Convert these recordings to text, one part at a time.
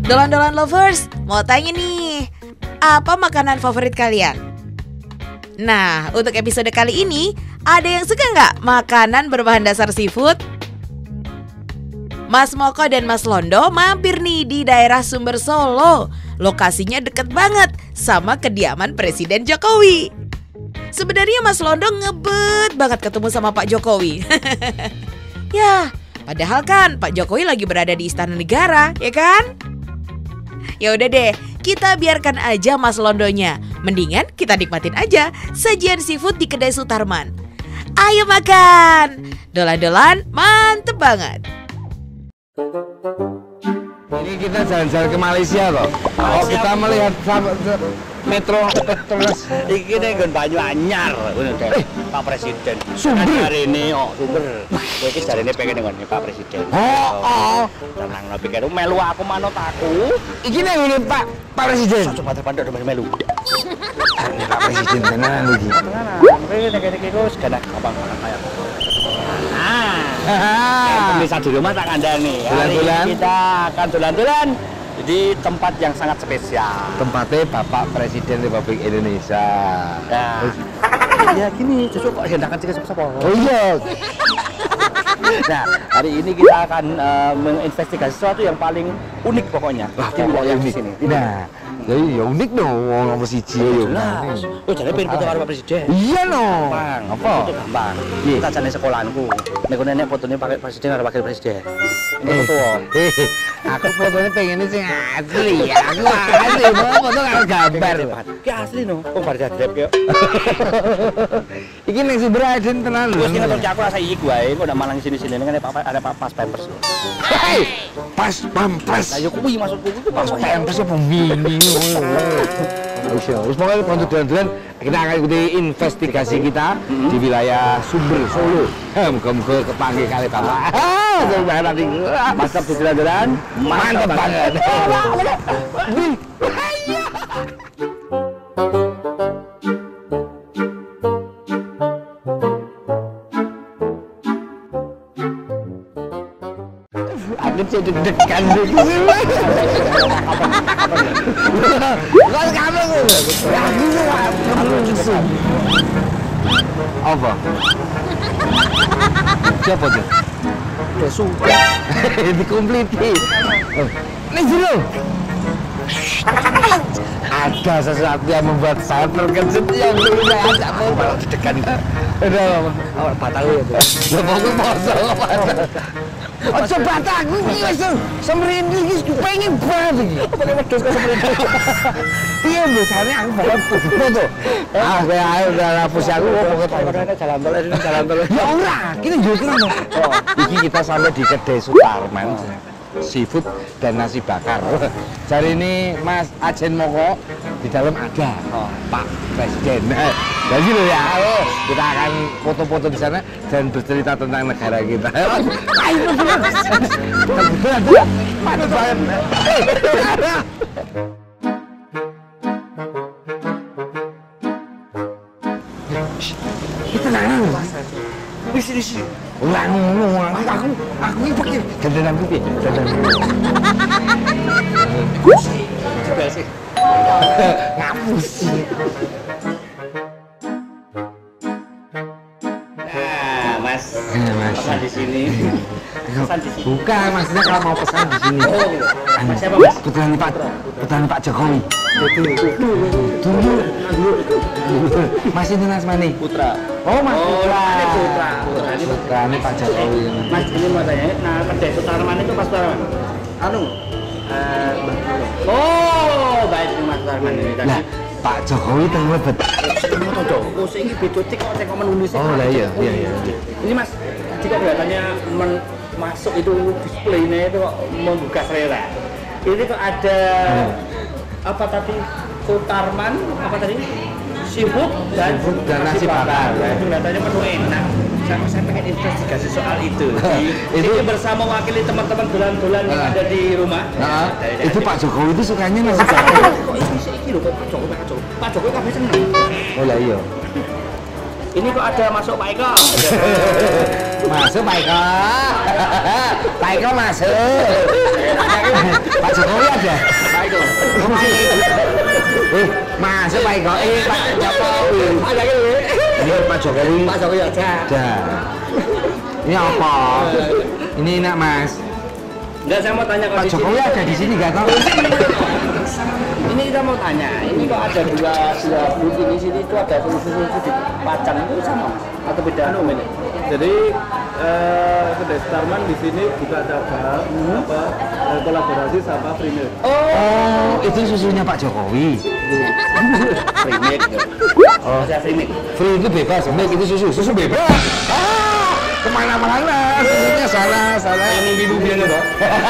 Dolan-dolan lovers, mau tanya nih, apa makanan favorit kalian? Nah, untuk episode kali ini, ada yang suka nggak makanan berbahan dasar seafood? Mas Moko dan Mas Londo mampir nih di daerah Sumber Solo. Lokasinya deket banget sama kediaman Presiden Jokowi. Sebenarnya Mas Londo ngebet banget ketemu sama Pak Jokowi. Ya, padahal kan Pak Jokowi lagi berada di Istana Negara, ya kan? Ya udah deh, kita biarkan aja Mas Londonya. Mendingan kita nikmatin aja sajian seafood di kedai Sutarman. Ayo makan. Dolan-dolan mantep banget. Ini kita jalan-jalan ke Malaysia loh. Oh, kita melihat metro terus. Iki nek nggon Banyuanyar ngono deh. Pak Presiden. Sumber. Hari ini sumber. Kowe iki jarene pengen nggon Pak Presiden. Oh. Tenang no pikir melu aku manut aku. Iki nek ngene Pak Presiden. Coba pandok melu. Ini Pak Presiden tenan iki. Tenan. Kowe nek iki wis ganak gampang kayak. Pemirsa di rumah tak kandani. Dolan-dolan. Kita akan dolan-dolan di tempat yang sangat spesial. Tempatnya Bapak Presiden Republik Indonesia. Nah, ya gini, justru kok hendakan tiga siapa? Oh iya. Nah, hari ini kita akan menginvestigasi sesuatu yang paling unik pokoknya. Wah, pokoknya di unik. sini. Nah, ya unik dong, nomor siji ya. Jelas. Oh, jadi pengen foto karo Pak Presiden. Iya no. Gampang. Apa? Itu gampang. Iya. Kita jane sekolahanku. Nek nenek fotonya Pak Presiden karo Wakil Presiden. Ini foto. Aku fotonya pengennya sing asli ya. Aku asli, mau foto karo gambar. Ki asli no. Oh, bar grab ki. Iki nek si Presiden tenan lho. Wis ngetok aku rasa iki wae, kok ndak malang sini-sini kan ada Pas Pampers. Hei, Pas Pampers. Lah yo kuwi maksudku itu Pas Pampers apa mini. Wis pokoknya untuk dolan-dolan kita akan ikuti investigasi kita di wilayah Sumber Solo. Muga-muga kepanggil kali Bapak. Mantap di dolan-dolan. Mantap banget. Aku jadi deg-degan gitu. Kok kamu apa? Siapa tuh? Desu. Dikompliti. Nih dulu. Ada sesuatu yang membuat saya terkejut yang dulu saya ajak mau deg-degan. Ada apa? Awak batal ya, Bu. Ya pokoknya poso apa? Ojo bataku iki wis semrene iki pengen banget iki. Pakai wedhus kok seperti itu. Iya lho, jane aku bakal foto. Ah, kowe ae udah hapus aku kok Padahal jalan tol ini jalan tol. ya ora, kini njuk ngono. Oh, iki kita sampai di kedai Sutarman. Seafood dan nasi bakar. Jari ini Mas Ajen Moko di dalam ada Pak Presiden. Jadi loh ya, kita akan foto-foto di sana dan bercerita tentang negara kita. Ayo bener. Mantap banget. Kita nang. Wis. Ulang ngomong aku ini pakai dandanan piye? Juga sih. Ngapus sih. Mas. Mas. Pesan di sini. Pesan di sini. Bukan, maksudnya kalau mau pesan di sini. Oh, gitu. Siapa, Mas? Putranya Pak Jokowi. Tunggu. Mas ini Mas Mani. Putra. Oh, Mas Putra. Ini Putra. Putra ini Pak Jokowi. Mas, ini mau tanya, nah kedai Sutarman itu Mas Sutarman? Anu? Oh, baik Mas Sutarman ini tadi. Lah, Pak Jokowi teng lebet. Mau tahu dong, oh ini video tik kok cek menu sih. Oh, lah iya. Ini Mas, jika kelihatannya masuk itu displaynya itu membuka selera. Ini tuh ada apa tadi? Sutarman, apa tadi? Seafood dan nasi bakar. Nah, itu kelihatannya menu enak. Saya pengen investigasi soal itu. Ini bersama wakili teman-teman dolan-dolan yang ada di rumah. Itu Pak Jokowi itu sukanya nasi bakar. Kok iki lho, kok Pak Jokowi kabeh seneng. Oh lah iya. Ini kok ada masuk Pak Eko. Masuk Pak Eko. Pak Pak Eko masuk. Pak Jokowi ada. Pak Eko. Masuk Pak Eko. Pak Jokowi. Ada gitu. Ini Pak Jokowi. Pak Jokowi ada. Ada. Ini apa? Ini enak Mas. Enggak, saya mau tanya Pak Jokowi ada di sini nggak tahu? Ini kita mau tanya, ini kok ada dua booth di sini itu ada susu di Pacan itu sama atau beda? Jadi kedai Starman di sini juga ada kolaborasi sama Premier. Oh, itu susunya Pak Jokowi. Remake. Oh, saya remake. Free itu bebas, make itu susu bebas. Kemana-mana, susunya salah. Yang biru-biru Pak.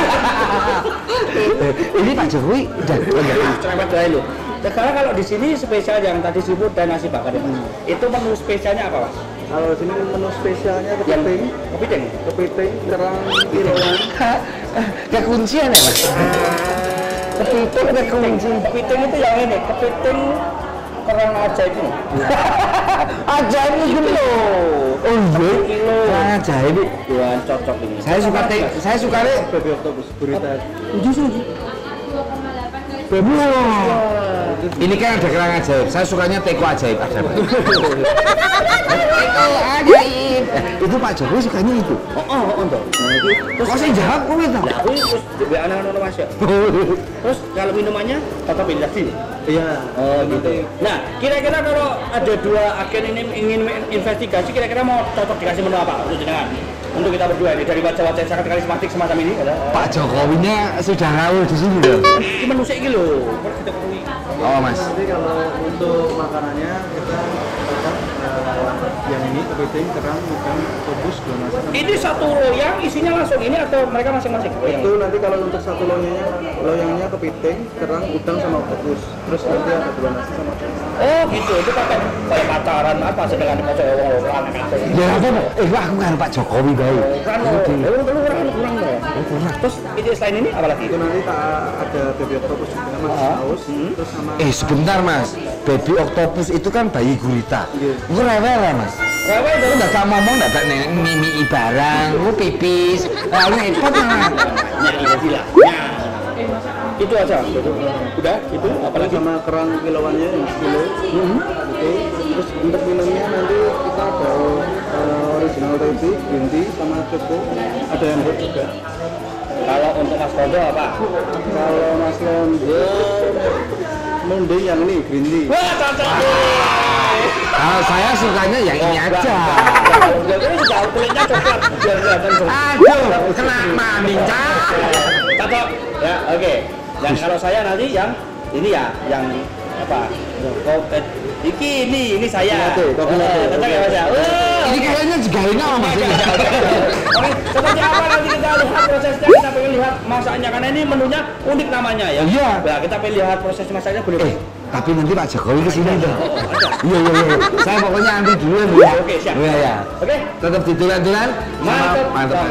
Ini Pak Jokowi udah Cerewet deh lu. Sekarang kalau di sini spesial yang tadi seafood dan nasi bakar itu menu spesialnya apa Mas? Kalau sini menu spesialnya Kepiting. kepiting, kerang, kiloan. kekuncian ya Mas? Kepiting ada kunci. Kepiting itu yang ini, kepiting kerang ajaib ini. Ajaib ini loh. Oh iya. Kilo. Ajaib. Wah, cocok ini. Saya suka deh. Baby octopus gurita. Ini kan ada kerang ajaib. Saya sukanya teko ajaib ada. Teko ajaib. Itu Pak Jokowi sukanya itu. Oh, toh. Nah, itu Kok saya jawab kok itu? Lah, aku terus juga anak-anak Mas ya. Terus kalau minumannya tetap pilih tadi. Iya. Oh, gitu. Nah, kira-kira kalau ada dua agen ini ingin investigasi, kira-kira mau cocok dikasih menu apa untuk jenengan? Untuk kita berdua ini dari wajah-wajah yang sangat karismatik semacam ini. Pak Jokowinya sudah rawuh di sini loh. Ini menu sik iki lho. Kita kuwi. Oh Mas. Nanti kalau untuk makanannya kita yang ini kepiting, kerang, udang, octopus, gelas. Ini satu loyang isinya langsung ini atau mereka masing-masing? Itu nanti kalau untuk satu loyangnya kepiting, kerang, udang sama octopus. Terus nanti ada dua nasi sama gelas. Oh gitu, itu pakai kayak pacaran apa sedangkan pacar orang anak Ya apa Pak? Aku kan Pak Jokowi baik. kurang terus ini selain ini apa lagi? Itu nanti ada baby octopus juga mas, saus, terus sama Sebentar Mas. Baby octopus itu kan bayi gurita. Iya. Itu rewel ya Mas. Rewel Lu nggak tak ngomong, nggak tak mimi barang, lu pipis, repot Mas. Itu aja. Udah, itu apalagi sama kerang kiloannya yang sekilo. Itu terus untuk minumnya nanti kita ada original teh, green tea sama choco, ada yang hot juga. kalau untuk Mas Kondo apa? Kalau Mas Londo mending yang ini green tea. Wah, cocok. Kalau saya sukanya yang ini aja. Kalau ini sudah kulitnya coklat biar kelihatan Aduh, kena maminya. cocok. Ya, oke. Dan kalau saya nanti yang ini ya, yang apa? Ini saya. Kopi latte. Cocok ya Mas ya. Ini kayaknya juga ini sama Mas. Oke, seperti apa nanti kita lihat prosesnya, kita pengen lihat masaknya karena ini menunya unik namanya ya. Iya. Nah, kita pengen lihat proses masaknya boleh. Tapi nanti Pak Jokowi kesini tuh. Iya. Saya pokoknya antri dulu ya. Oke, siap. Iya. Oke. Tetap ditulan-tulan. Mantap. Mantap.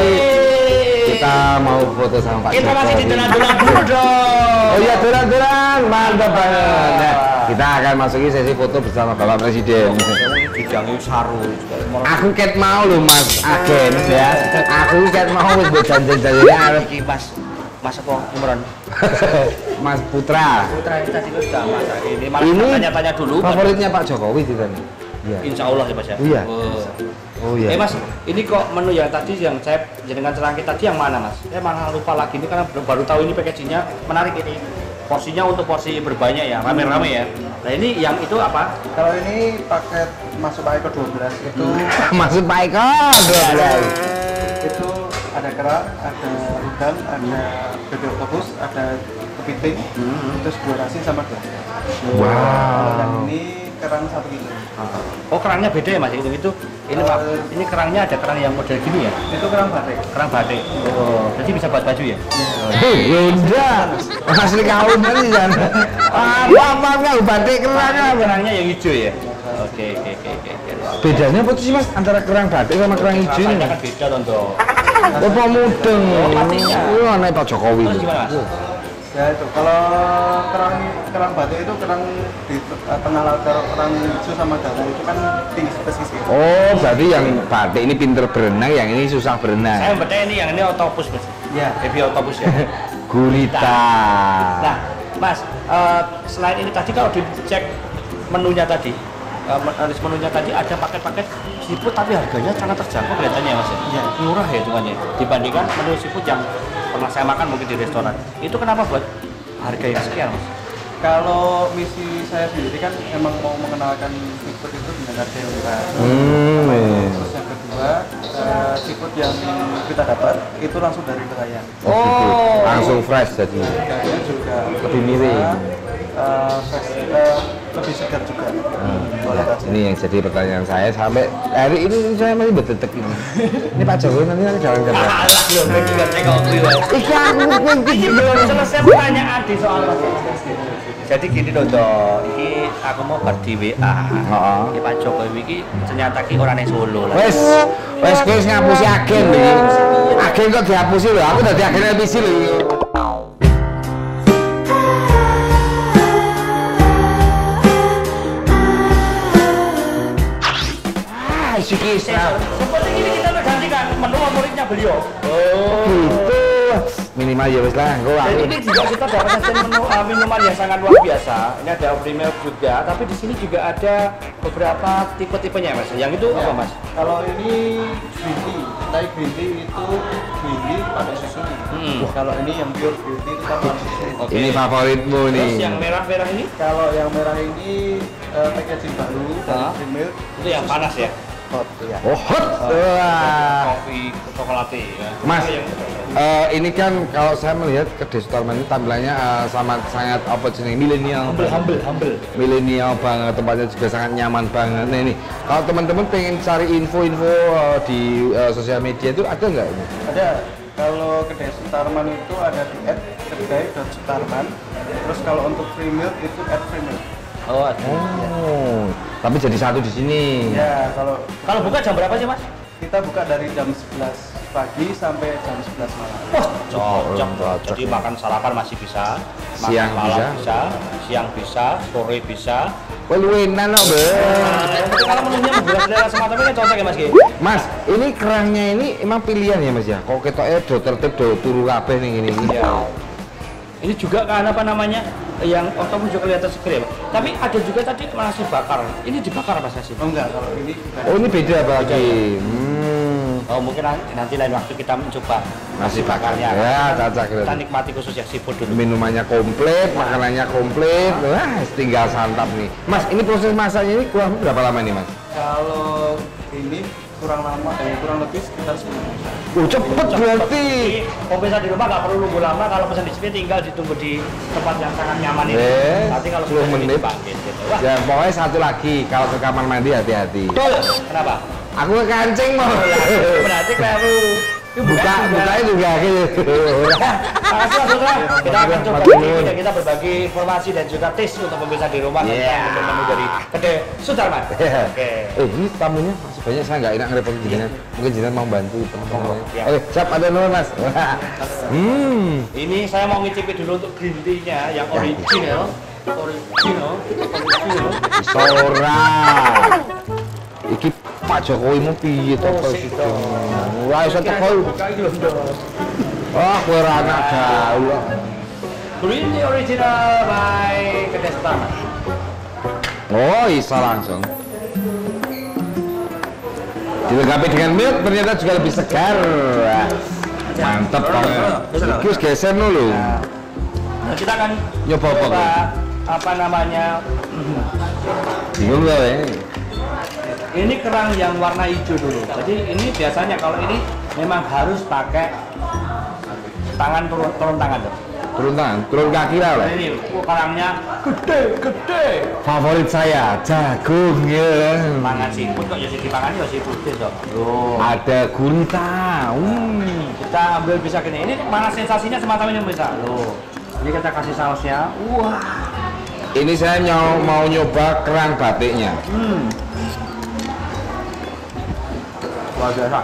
Kita mau foto sama Pak Kita masih di Jokowi. dolan-dolan dulu dong. Oh iya, dolan-dolan, mantap. mantap banget. Nah, kita akan masuki sesi foto bersama Bapak Presiden. Bidangnya saru. Aku ket mau loh Mas Agen ya. Aku ket mau wis mbok janji-janjine arep Iki Mas apa Imron? Mas Putra. Putra kita tadi udah masak ini. Malah Ini tanya-tanya dulu. favoritnya Pak Jokowi itu kan. Iya. Insya Allah ya Mas ya. Iya. Oh. Oh iya. Mas, ini kok menu yang tadi yang saya jenengan cerangin tadi yang mana Mas? Saya malah lupa lagi ini karena baru tahu ini packagingnya menarik ini. Porsinya untuk porsi berbanyak ya, rame-rame ya. Nah ini yang itu apa? Kalau ini paket masuk paket ke-12 itu Maksud Pak Eko 12. itu ada kerang, ada udang, ada bebek octopus, ada kepiting, terus 2 nasi sama 2. Wow. Dan ini kerang 1 kilo. Oh kerangnya beda ya Mas? Itu ini Pak, ini kerangnya ada kerang yang model gini ya? Itu kerang batik. Kerang batik. Oh, jadi bisa buat baju ya? Beda. Asli kaum kan kan. Apa enggak batik kerang apa? Kerangnya yang hijau ya? Oke. Bedanya apa sih Mas antara kerang batik sama kerang hijau ini? Rasanya kan beda Tondo. Apa mudeng? Oh, pastinya. Itu aneh Pak Jokowi. Terus gimana Mas? Ya itu kalau kerang batik itu kerang di tengah laut, kalau kerang hijau sama danau itu kan tinggi pesisir. Oh, berarti yang batik ini pinter berenang, yang ini susah Saya berenang. beda ini yang ini otopus Mas. Ya. Baby otopus ya. Gurita. Nah, Mas, selain ini tadi kalau dicek menunya tadi, list menunya tadi ada paket-paket seafood tapi harganya sangat terjangkau kelihatannya Mas ya. Iya. Murah ya hitungannya dibandingkan menu seafood yang pernah saya makan mungkin di restoran. Itu kenapa buat harga yang sekian Mas? Kalau misi saya sendiri kan emang mau mengenalkan seafood itu dengan harga yang murah. Terus yang kedua, seafood yang kita dapat itu langsung dari nelayan. Oh, langsung fresh jadi. Harganya juga Lebih miring. lebih segar juga. Kualitasnya. Ini yang jadi pertanyaan saya sampai hari ini saya masih berdetek ini. Ini Pak Jokowi nanti jalan-jalan. Alah, belum juga tengok Ikan Ini belum selesai pertanyaan di soal Mas. Jadi gini Dodo, ini aku mau ke di WA. Heeh. Ini Pak Jokowi ini ternyata ki orang yang Solo lah. Wes ngapusi agen iki. Agen kok dihapusi lho, aku dadi agen LPC lho. Siki Seperti ini kita menggantikan menu favoritnya beliau. Oh, gitu. Minimal ya wis lah, engko Dan aku. ini juga kita dapat hasil menu minuman yang sangat luar biasa. Ini ada free milk juga, tapi di sini juga ada beberapa tipe-tipenya Mas. Yang itu apa Mas? Kalau ini green tea, Thai green tea itu green tea pakai susu. Kalau ini yang pure green tea itu tanpa susu. Oke. Ini favoritmu Terus nih. yang merah-merah ini Kalau yang merah ini packaging baru dari Hah? Green Milk itu yang panas ya? hot ya. Oh, hot. Wah. Kopi coklat ya. Mas, Itu yang ini kan kalau saya melihat kedai Sutarman ini tampilannya sangat apa jenis milenial. humble. Milenial banget, tempatnya juga sangat nyaman banget. Nah ini, kalau teman-teman pengen cari info-info di sosial media itu ada nggak ini? Ada. Kalau kedai Sutarman itu ada di @kedai.sutarman. Terus kalau untuk free milk itu @freemilk. Oh, ada. Oh, tapi jadi satu di sini. Ya, kalau Kalau buka jam berapa sih Mas? kita buka dari jam 11 pagi sampai jam 11 malam. Wah, cocok. cocok. Jadi makan sarapan masih bisa, makan Siang malam bisa. bisa, siang bisa, sore bisa. Wah, luwenan loh, Be. Tapi kalau menunya menggugah selera semacam ini cocok ya Mas Ki? Mas, ini kerangnya ini emang pilihan ya Mas ya? Kok ketoknya do tertib do turu kabeh ning ini. Iya. Ini juga kan apa namanya yang otomu juga kelihatan seger ya Pak. Tapi ada juga tadi nasi bakar. Ini dibakar Mas nasi? Oh enggak, kalau ini bukan. Oh, ini beda apa lagi? Oh mungkin nanti lain waktu kita mencoba Nasi bakarnya. bakarnya. Ya, cocok. Kita nikmati khusus yang seafood dulu. Minumannya komplit, makanannya komplit. Wah, tinggal santap nih. Mas, ini proses masaknya ini kurang berapa lama nih, Mas? Kalau ini kurang lama, kurang lebih sekitar 10 menit. Oh, cepet berarti. Jadi pemirsa di rumah nggak perlu nunggu lama. Kalau pesan di sini tinggal ditunggu di tempat yang sangat nyaman ini. Nanti kalau 10 menit. dipanggil gitu. Wah, Ya, pokoknya satu lagi, kalau ke kamar mandi hati-hati. betul. Kenapa? Aku ke kancing mau. Berarti keliru. Bukanya juga gitu. Makasih Mas Putra. Kita akan coba ini dan kita berbagi informasi dan juga tips untuk pemirsa di rumah tentang menu dari kedai Sutarman. Oke. Ini tamunya masih banyak, saya nggak enak ngerepotin jenengan. Mungkin jenengan mau bantu teman-teman. Ya. Oke, siap, ada nomor Mas. Ini saya mau ngicipin dulu untuk green tea-nya yang original. Original. Sora. Iki Pak Jokowi mau piye to presiden? Ora iso teko. Ah, kowe ora anak gaul. Ini original by Kedai Sutarman. Oh, bisa langsung. Dilengkapi dengan milk ternyata juga lebih segar. Mantap banget. Iki wis geser dulu. Nah, kita akan Nyoba apa, coba, apa namanya? Bingung gak ya? Ini kerang yang warna hijau dulu. Jadi ini biasanya kalau ini memang harus pakai tangan turun tangan tuh. Turun tangan, turun kaki lah. Nah, ini kerangnya gede. Favorit saya jagung ya. Mangan siput kok jadi dipangan ya siput itu. Loh. Ada gurita. Kita ambil bisa gini. Ini mana sensasinya semacam ini bisa. Loh. Ini kita kasih sausnya. Wah. Ini saya mau nyoba kerang batiknya. Luar biasa.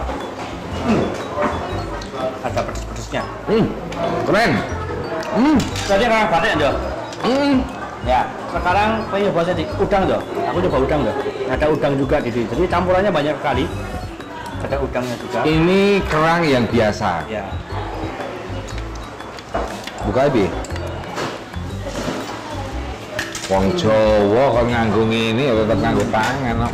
Ada pedes-pedesnya. Keren. Jadi kerang batik ya. Ya, sekarang saya nyoba di udang tuh. Aku coba udang tuh. Ada udang juga di sini. Jadi campurannya banyak sekali. Ada udangnya juga. Ini kerang yang biasa. Ya. Buka abi. Wong Jawa kan nganggo ngene ya tetep nganggo tangan kok.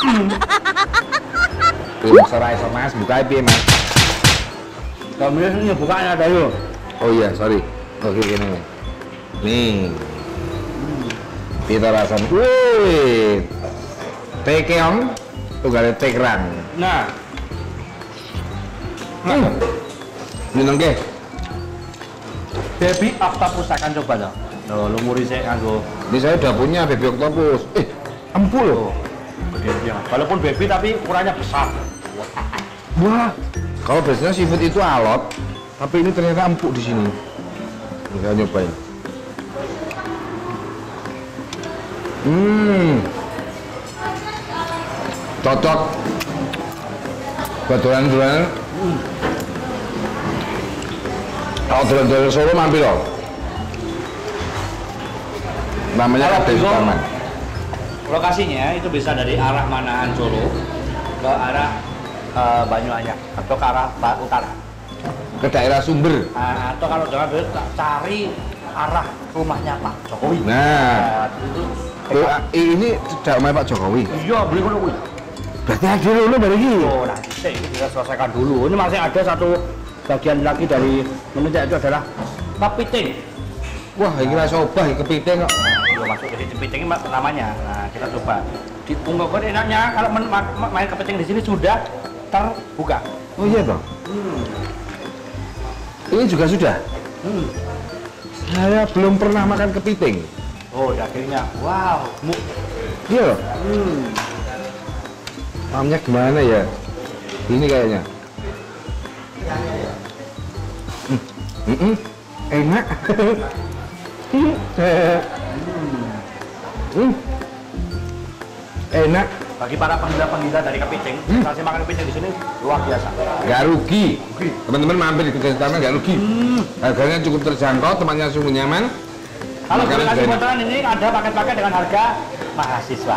Terus ora iso Mas, buka abi Mas. Kamu ini bukanya ada yuk. Oh iya, sorry. Oke gini. Nih. Kita rasain. Wih. Tekeong tunggale tekrang. Nah. Ini nengke. Baby octopus akan coba dong. Loh, lumuri saya nganggo. Ini saya udah punya baby octopus. Empuk loh. Gede. Walaupun baby tapi ukurannya besar. Wah. Kalau biasanya seafood itu alot, tapi ini ternyata empuk di sini. Kita nyobain. Cocok. Buat dolan-dolan. Kalau dolan-dolan Solo mampir loh. Namanya Kedai Sutarman. Lokasinya itu bisa dari arah Manahan Solo ke arah Banyuanyar atau ke arah utara. Ke daerah Sumber. Atau kalau jangan cari arah rumahnya Pak Jokowi. Nah, ini tidak rumah Pak Jokowi. Iya, beli dulu. Berarti ada dulu lagi. Oh, nanti kita selesaikan dulu. Ini masih ada satu bagian lagi dari menu itu adalah kepiting. Wah, ini lah coba kepiting kok. Yo masuk ke kepiting namanya. Nah, kita coba. Di Punggokon enaknya kalau main kepiting di sini sudah terbuka. Oh iya toh. Ini juga sudah. Saya belum pernah makan kepiting. Oh, dagingnya. Wow. Iya loh. Namanya gimana ya? Ini kayaknya. Enak. Enak. Bagi para penggila-penggila dari kepiting, kasih makan kepiting di sini luar biasa. Gak rugi. Teman-teman mampir di Kedai Sutarman gak rugi. Harganya cukup terjangkau, tempatnya sungguh nyaman. Kalau boleh kasih bocoran ini ada paket-paket dengan harga mahasiswa.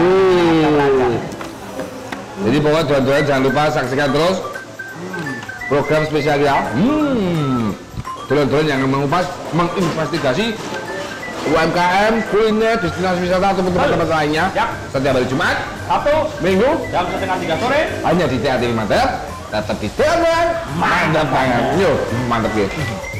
Jadi pokoknya teman-teman jangan lupa saksikan terus program spesialnya. Teman-teman yang mengupas, menginvestigasi UMKM, kuliner, destinasi wisata ataupun tempat-tempat lainnya. Setiap hari Jumat, Sabtu, Minggu, jam 2:30 sore. hanya di TATV Mantap. Tetap di TATV Mantap banget. Yuk, mantap ya.